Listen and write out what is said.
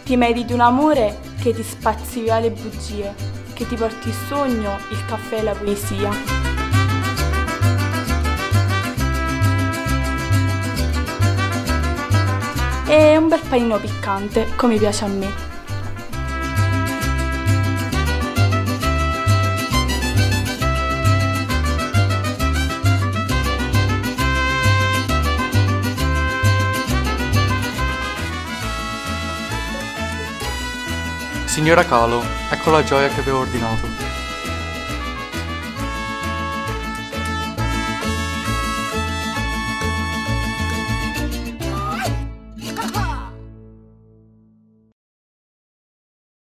Ti meriti un amore che ti spazzi via le bugie, che ti porti il sogno, il caffè e la poesia. E un bel panino piccante, come piace a me. Signora Calo, ecco la gioia che avevo ordinato.